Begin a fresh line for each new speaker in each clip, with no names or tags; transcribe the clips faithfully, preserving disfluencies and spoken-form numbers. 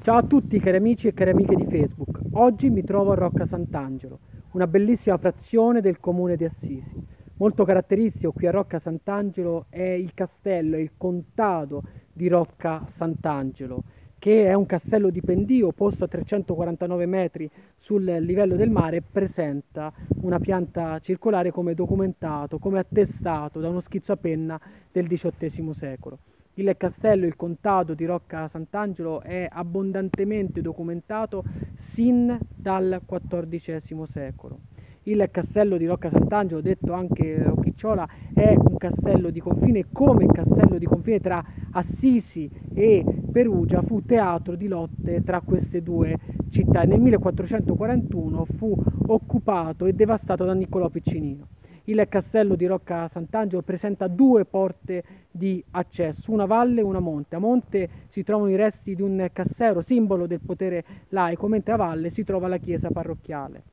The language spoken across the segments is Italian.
Ciao a tutti cari amici e cari amiche di Facebook. Oggi mi trovo a Rocca Sant'Angelo, una bellissima frazione del comune di Assisi. Molto caratteristico qui a Rocca Sant'Angelo è il castello, è il contado di Rocca Sant'Angelo, che è un castello di pendio posto a trecentoquarantanove metri sul livello del mare e presenta una pianta circolare come documentato, come attestato da uno schizzo a penna del diciottesimo secolo. Il castello, il contado di Rocca Sant'Angelo è abbondantemente documentato sin dal quattordicesimo secolo. Il castello di Rocca Sant'Angelo, detto anche Rocchicciola, è un castello di confine, come il castello di confine tra Assisi e Perugia fu teatro di lotte tra queste due città. Nel millequattrocentoquarantuno fu occupato e devastato da Niccolò Piccinino. Il castello di Rocca Sant'Angelo presenta due porte di accesso, una valle e una monte. A monte si trovano i resti di un cassero, simbolo del potere laico, mentre a valle si trova la chiesa parrocchiale.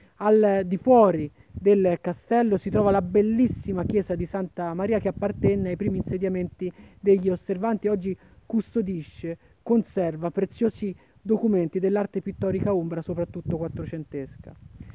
Al di fuori del castello si trova la bellissima chiesa di Santa Maria che appartenne ai primi insediamenti degli Osservanti e oggi custodisce, conserva preziosi documenti dell'arte pittorica umbra, soprattutto quattrocentesca.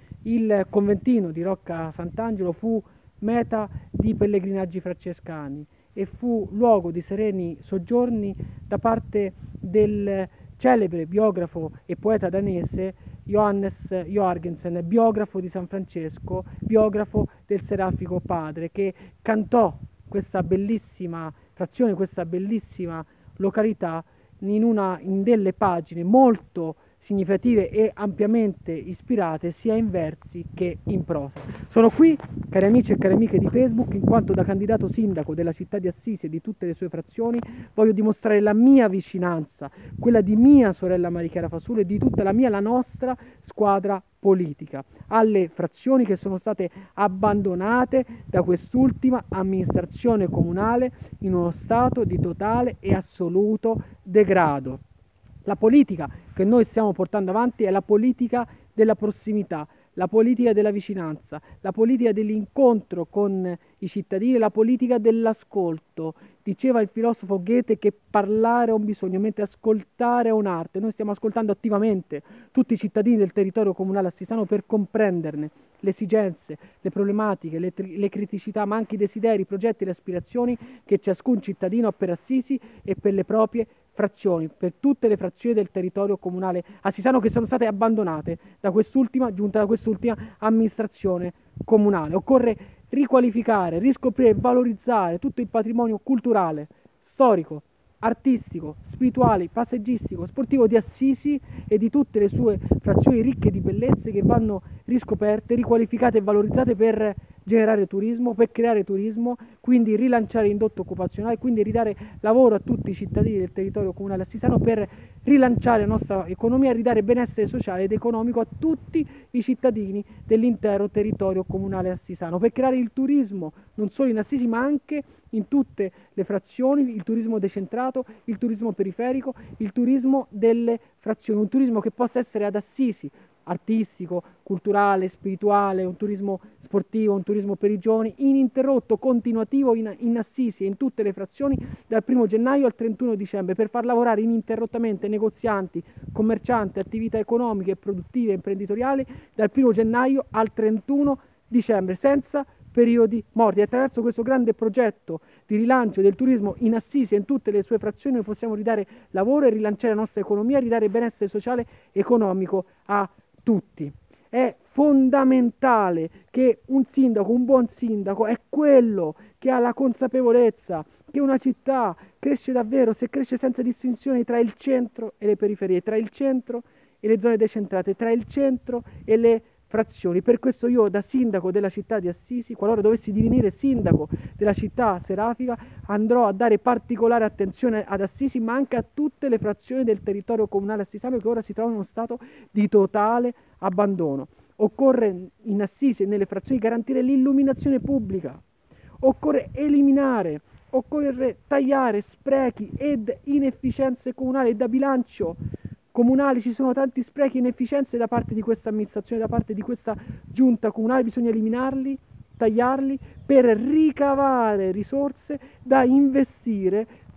Il conventino di Rocca Sant'Angelo fu meta di pellegrinaggi francescani e fu luogo di sereni soggiorni da parte del celebre biografo e poeta danese Johannes Jorgensen, biografo di San Francesco, biografo del Serafico Padre, che cantò questa bellissima frazione, questa bellissima località in, una, in delle pagine molto significative e ampiamente ispirate sia in versi che in prosa. Sono qui, cari amici e cari amiche di Facebook, in quanto da candidato sindaco della città di Assisi e di tutte le sue frazioni voglio dimostrare la mia vicinanza, quella di mia sorella Marichiara Fasullo e di tutta la mia, la nostra squadra politica, alle frazioni che sono state abbandonate da quest'ultima amministrazione comunale in uno stato di totale e assoluto degrado. La politica che noi stiamo portando avanti è la politica della prossimità, la politica della vicinanza, la politica dell'incontro con i cittadini, la politica dell'ascolto. Diceva il filosofo Goethe che parlare è un bisogno, mentre ascoltare è un'arte. Noi stiamo ascoltando attivamente tutti i cittadini del territorio comunale assisano per comprenderne le esigenze, le problematiche, le, le criticità, ma anche i desideri, i progetti e le aspirazioni che ciascun cittadino ha per Assisi e per le proprie frazioni, per tutte le frazioni del territorio comunale assisano che sono state abbandonate da quest'ultima giunta, da quest'ultima amministrazione comunale. Occorre riqualificare, riscoprire e valorizzare tutto il patrimonio culturale, storico, artistico, spirituale, passeggistico, sportivo di Assisi e di tutte le sue frazioni ricche di bellezze che vanno riscoperte, riqualificate e valorizzate per generare turismo, per creare turismo, quindi rilanciare l'indotto occupazionale, quindi ridare lavoro a tutti i cittadini del territorio comunale assisano per rilanciare la nostra economia, ridare benessere sociale ed economico a tutti i cittadini dell'intero territorio comunale assisano, per creare il turismo non solo in Assisi ma anche in tutte le frazioni, il turismo decentrato, il turismo periferico, il turismo delle frazioni, un turismo che possa essere ad Assisi, artistico, culturale, spirituale, un turismo sportivo, un turismo per i giovani, ininterrotto, continuativo in, in Assisi e in tutte le frazioni dal primo gennaio al trentuno dicembre per far lavorare ininterrottamente negozianti, commercianti, attività economiche, produttive e imprenditoriali dal primo gennaio al trentuno dicembre senza periodi morti. Attraverso questo grande progetto di rilancio del turismo in Assisi e in tutte le sue frazioni noi possiamo ridare lavoro e rilanciare la nostra economia, ridare benessere sociale e economico a tutti. È fondamentale che un sindaco, un buon sindaco, è quello che ha la consapevolezza che una città cresce davvero se cresce senza distinzioni tra il centro e le periferie, tra il centro e le zone decentrate, tra il centro e le frazioni. Per questo io da sindaco della città di Assisi, qualora dovessi divenire sindaco della città serafica, andrò a dare particolare attenzione ad Assisi ma anche a tutte le frazioni del territorio comunale assisano che ora si trovano in uno stato di totale abbandono. Occorre in Assisi e nelle frazioni garantire l'illuminazione pubblica, occorre eliminare, occorre tagliare sprechi ed inefficienze comunali e da bilancio comunali ci sono tanti sprechi e inefficienze da parte di questa amministrazione, da parte di questa giunta comunale, bisogna eliminarli, tagliarli per ricavare risorse da investire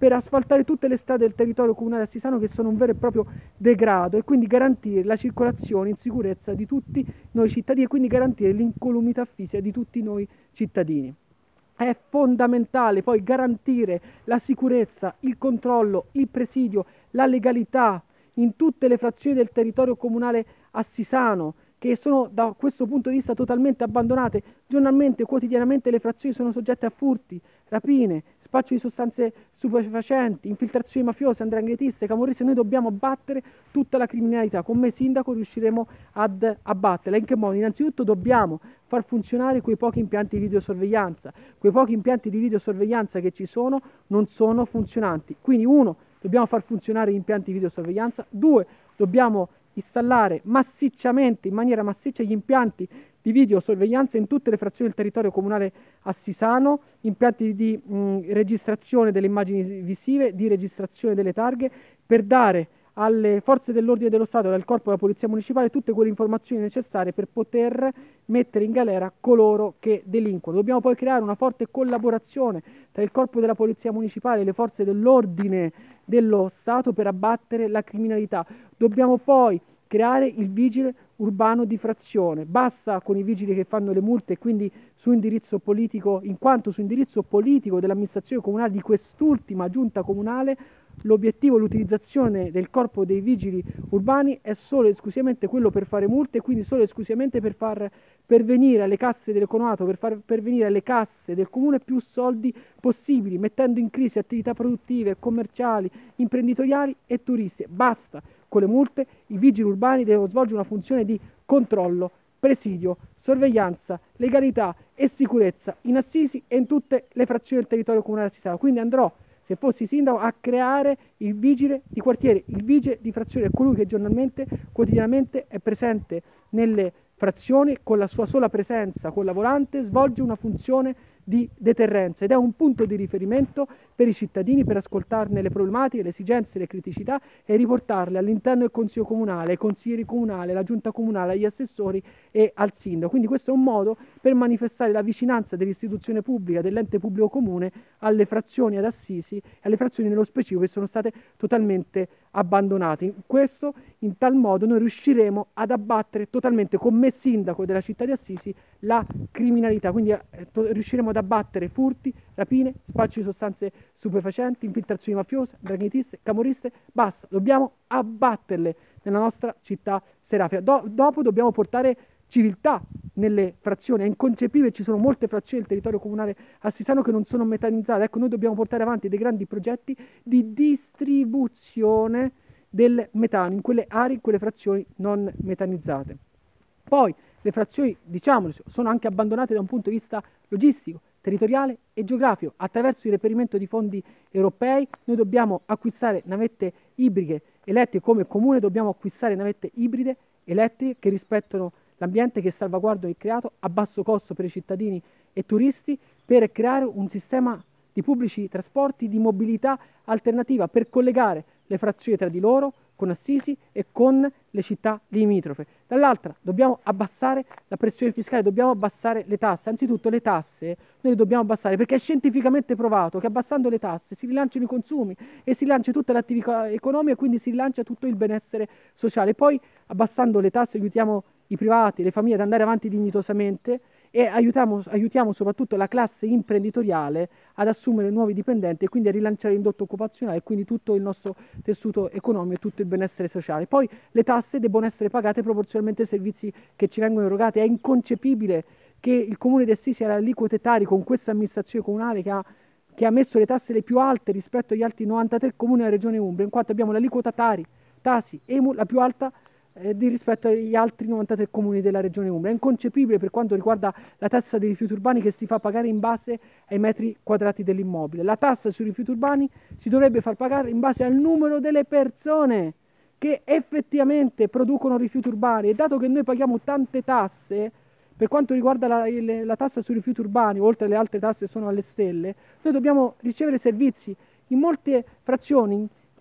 per asfaltare tutte le strade del territorio comunale assisano, che sono un vero e proprio degrado, e quindi garantire la circolazione in sicurezza di tutti noi cittadini e quindi garantire l'incolumità fisica di tutti noi cittadini. È fondamentale poi garantire la sicurezza, il controllo, il presidio, la legalità in tutte le frazioni del territorio comunale assisano, che sono da questo punto di vista totalmente abbandonate. Giornalmente, quotidianamente le frazioni sono soggette a furti, rapine, spaccio di sostanze stupefacenti, infiltrazioni mafiose, andranghetisti, camorristi. Noi dobbiamo battere tutta la criminalità. Come sindaco riusciremo ad abbatterla. In che modo? Innanzitutto dobbiamo far funzionare quei pochi impianti di videosorveglianza. Quei pochi impianti di videosorveglianza che ci sono non sono funzionanti. Quindi uno, dobbiamo far funzionare gli impianti di videosorveglianza. Due, dobbiamo installare massicciamente, in maniera massiccia, gli impianti di videosorveglianza in tutte le frazioni del territorio comunale assisano, impianti di mh, registrazione delle immagini visive, di registrazione delle targhe, per dare alle forze dell'ordine dello Stato e al corpo della polizia municipale tutte quelle informazioni necessarie per poter mettere in galera coloro che delinquono. Dobbiamo poi creare una forte collaborazione tra il corpo della polizia municipale e le forze dell'ordine dello Stato per abbattere la criminalità. Dobbiamo poi creare il vigile urbano di frazione. Basta con i vigili che fanno le multe, quindi su indirizzo politico, in quanto su indirizzo politico dell'amministrazione comunale di quest'ultima giunta comunale, l'obiettivo, l'utilizzazione del corpo dei vigili urbani è solo e esclusivamente quello per fare multe, e quindi solo e esclusivamente per far pervenire alle casse dell'economato, per far pervenire alle casse del comune più soldi possibili, mettendo in crisi attività produttive, commerciali, imprenditoriali e turistiche. Basta con le multe, i vigili urbani devono svolgere una funzione di controllo, presidio, sorveglianza, legalità e sicurezza in Assisi e in tutte le frazioni del territorio comunale assisano. Quindi andrò, se fossi sindaco, a creare il vigile di quartiere, il vigile di frazione, è colui che giornalmente, quotidianamente è presente nelle frazioni, con la sua sola presenza con la volante svolge una funzione di deterrenza ed è un punto di riferimento per i cittadini, per ascoltarne le problematiche, le esigenze, le criticità e riportarle all'interno del Consiglio Comunale, ai consiglieri comunali, alla giunta comunale, agli assessori e al sindaco. Quindi questo è un modo per manifestare la vicinanza dell'istituzione pubblica, dell'ente pubblico comune alle frazioni ad Assisi e alle frazioni nello specifico che sono state totalmente abbandonate. In questo, in tal modo, noi riusciremo ad abbattere totalmente, con me sindaco della città di Assisi, la criminalità. Quindi eh, riusciremo ad abbattere furti, rapine, spaccio di sostanze stupefacenti, infiltrazioni mafiose, draghetiste, camorriste. Basta, dobbiamo abbatterle nella nostra città serafia. Do- dopo dobbiamo portare civiltà nelle frazioni. È inconcepibile, ci sono molte frazioni del territorio comunale assisano che non sono metanizzate. Ecco, noi dobbiamo portare avanti dei grandi progetti di distribuzione del metano in quelle aree, in quelle frazioni non metanizzate. Poi le frazioni, diciamolo, sono anche abbandonate da un punto di vista logistico, territoriale e geografico. Attraverso il reperimento di fondi europei noi dobbiamo acquistare navette ibride elettriche, come comune dobbiamo acquistare navette ibride elettriche che rispettano l'ambiente, che salvaguardano il creato a basso costo per i cittadini e turisti, per creare un sistema di pubblici trasporti, di mobilità alternativa, per collegare le frazioni tra di loro, con Assisi e con le città limitrofe. Dall'altra dobbiamo abbassare la pressione fiscale, dobbiamo abbassare le tasse. Anzitutto le tasse noi le dobbiamo abbassare, perché è scientificamente provato che abbassando le tasse si rilanciano i consumi e si rilancia tutta l'attività economica e quindi si rilancia tutto il benessere sociale. Poi abbassando le tasse aiutiamo i privati, le famiglie ad andare avanti dignitosamente e aiutiamo, aiutiamo soprattutto la classe imprenditoriale ad assumere nuovi dipendenti e quindi a rilanciare l'indotto occupazionale e quindi tutto il nostro tessuto economico e tutto il benessere sociale. Poi le tasse debbono essere pagate proporzionalmente ai servizi che ci vengono erogati. È inconcepibile che il comune di Assisi abbia aliquote tali con questa amministrazione comunale che ha, che ha messo le tasse le più alte rispetto agli altri novantatré comuni della regione Umbria, in quanto abbiamo l'aliquota Tari, Tasi, Emu la più alta eh, di rispetto agli altri novantatré comuni della regione Umbria. È inconcepibile per quanto riguarda la tassa dei rifiuti urbani, che si fa pagare in base ai metri quadrati dell'immobile. La tassa sui rifiuti urbani si dovrebbe far pagare in base al numero delle persone che effettivamente producono rifiuti urbani, e dato che noi paghiamo tante tasse, per quanto riguarda la, il, la tassa sui rifiuti urbani, oltre alle altre tasse sono alle stelle, noi dobbiamo ricevere servizi. In molte frazioni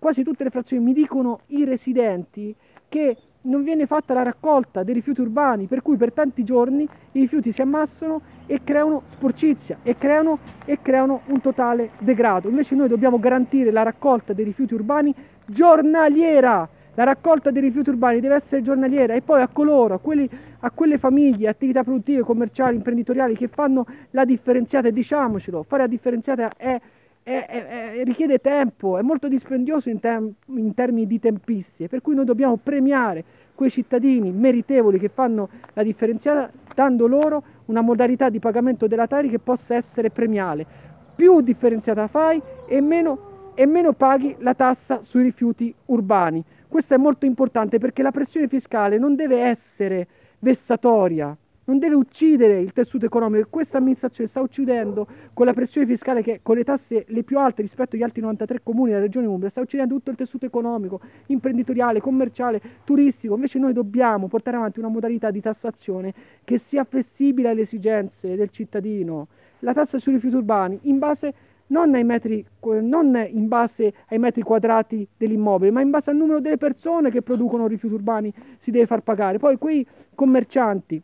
quasi tutte le frazioni, mi dicono i residenti che non viene fatta la raccolta dei rifiuti urbani, per cui per tanti giorni i rifiuti si ammassano e creano sporcizia e creano, e creano un totale degrado. Invece noi dobbiamo garantire la raccolta dei rifiuti urbani giornaliera. La raccolta dei rifiuti urbani deve essere giornaliera, e poi a coloro, a, quelli, a quelle famiglie, attività produttive, commerciali, imprenditoriali che fanno la differenziata, e diciamocelo, fare la differenziata è È, è, è, richiede tempo, è molto dispendioso in, tem in termini di tempistiche, per cui noi dobbiamo premiare quei cittadini meritevoli che fanno la differenziata, dando loro una modalità di pagamento della Tari che possa essere premiale. Più differenziata fai e meno, e meno paghi la tassa sui rifiuti urbani. Questo è molto importante, perché la pressione fiscale non deve essere vessatoria, non deve uccidere il tessuto economico. Questa amministrazione sta uccidendo, con la pressione fiscale, che con le tasse le più alte rispetto agli altri novantatré comuni della regione Umbria, sta uccidendo tutto il tessuto economico, imprenditoriale, commerciale, turistico. Invece noi dobbiamo portare avanti una modalità di tassazione che sia flessibile alle esigenze del cittadino. La tassa sui rifiuti urbani in base non ai metri, non in base ai metri quadrati dell'immobile, ma in base al numero delle persone che producono rifiuti urbani si deve far pagare. Poi quei commercianti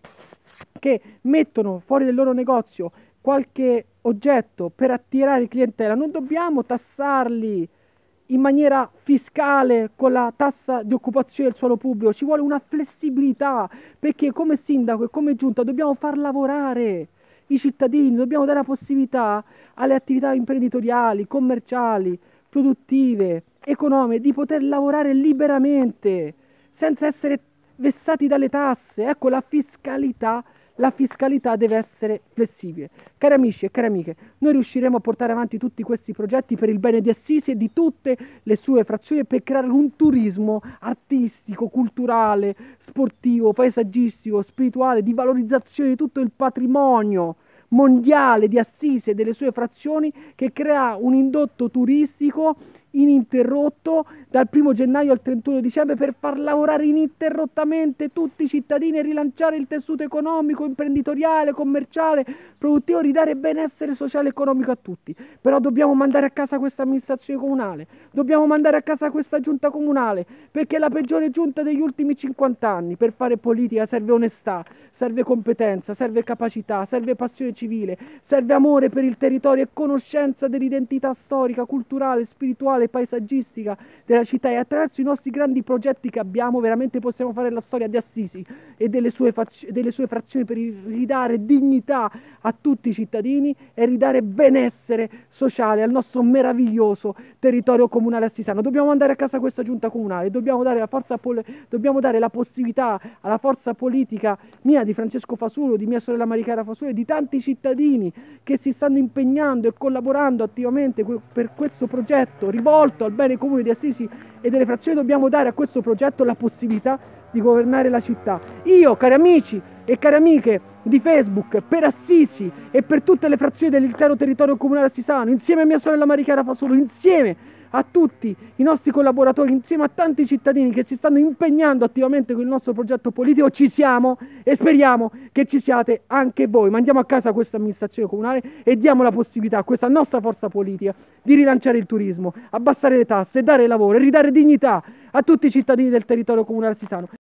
che mettono fuori del loro negozio qualche oggetto per attirare clientela, non dobbiamo tassarli in maniera fiscale con la tassa di occupazione del suolo pubblico. Ci vuole una flessibilità, perché come sindaco e come giunta dobbiamo far lavorare i cittadini, dobbiamo dare la possibilità alle attività imprenditoriali, commerciali, produttive, economiche di poter lavorare liberamente senza essere vessati dalle tasse. Ecco, la fiscalità La fiscalità deve essere flessibile. Cari amici e cari amiche, noi riusciremo a portare avanti tutti questi progetti per il bene di Assisi e di tutte le sue frazioni, per creare un turismo artistico, culturale, sportivo, paesaggistico, spirituale, di valorizzazione di tutto il patrimonio mondiale di Assisi e delle sue frazioni, che crea un indotto turistico ininterrotto dal primo gennaio al trentuno dicembre, per far lavorare ininterrottamente tutti i cittadini e rilanciare il tessuto economico, imprenditoriale, commerciale, produttivo, ridare benessere sociale e economico a tutti. Però dobbiamo mandare a casa questa amministrazione comunale, dobbiamo mandare a casa questa giunta comunale, perché è la peggiore giunta degli ultimi cinquanta anni. Per fare politica serve onestà, serve competenza, serve capacità, serve passione civile, serve amore per il territorio e conoscenza dell'identità storica, culturale, spirituale, paesaggistica della città, e attraverso i nostri grandi progetti che abbiamo veramente possiamo fare la storia di Assisi e delle sue, delle sue frazioni, per ridare dignità a tutti i cittadini e ridare benessere sociale al nostro meraviglioso territorio comunale assisano. Dobbiamo andare a casa questa giunta comunale, dobbiamo dare la forza, dobbiamo dare la possibilità alla forza politica mia, di Francesco Fasulo, di mia sorella Maricara Fasulo e di tanti cittadini che si stanno impegnando e collaborando attivamente per questo progetto rivolto al bene comune di Assisi e delle frazioni. Dobbiamo dare a questo progetto la possibilità di governare la città. Io, cari amici e cari amiche di Facebook, per Assisi e per tutte le frazioni dell'intero territorio comunale assisano, insieme a mia sorella Maricara Fasulo, insieme a tutti i nostri collaboratori, insieme a tanti cittadini che si stanno impegnando attivamente con il nostro progetto politico, ci siamo e speriamo che ci siate anche voi. Mandiamo a casa questa amministrazione comunale e diamo la possibilità a questa nostra forza politica di rilanciare il turismo, abbassare le tasse, dare lavoro e ridare dignità a tutti i cittadini del territorio comunale assisano.